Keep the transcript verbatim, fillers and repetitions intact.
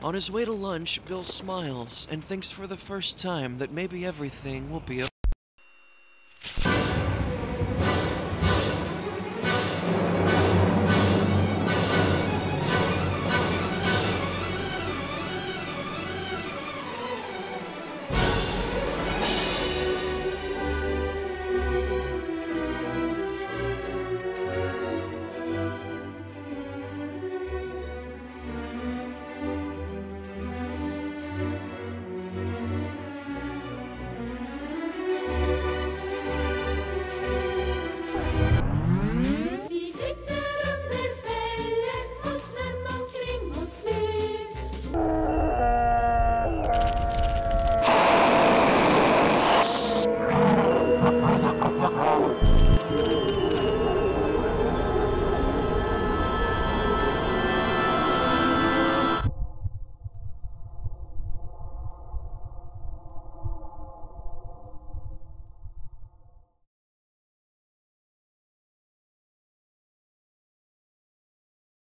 On his way to lunch, Bill smiles and thinks for the first time that maybe everything will be